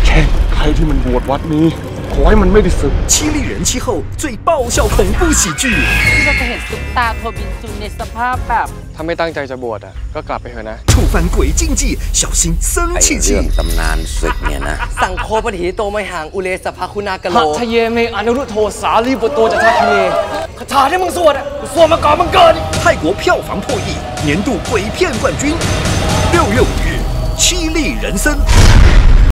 แช่งใครที่มันบวชวัดนี้ขอให้มันไม่ได้สึก七力人气后最爆笑恐怖喜剧ที่เราจะเห็นซุปตาโทบินซุนในสภาพแบบถ้าไม่ตั้งใจจะบวชอ่ะก็กลับไปเถอะนะ触犯鬼禁忌小心生气气เรื่องตำนานศึกเนี่ยนะสังโคปฏิโตไมหังอุเลสภคุณากะโลทะเยเมอนุรุโทสาลีบุตโตจะทักเมคาถาที่มึงสวดอ่ะสวดมาก่อนมึงเกิด泰国票房破亿年度鬼片冠军6月5日七力人生